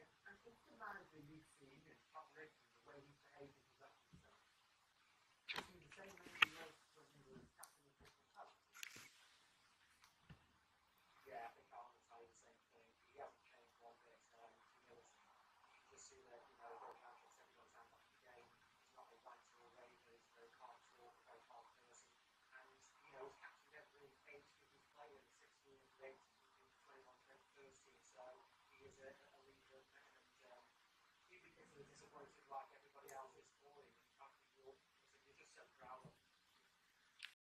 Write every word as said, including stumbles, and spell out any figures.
And is the manager you've seen in top Richmond, the way he's behaved and conducted himself, is he the same man he was when he was captain of Crystal Palace? Yeah, I think Alan would say the same thing. He hasn't changed one bit. Um, humility. You can just see that, you know, Roy Patrick said he got his hands off the game. He's not a ranter or raver. He's a very calm talker, very calm person. And, you know, he's captained every age group he's played in, sixteen, eighteen, twenty-one, twenty, thirteen. So he is a, a leader, and, and um, he'd be bitterly disappointed, like every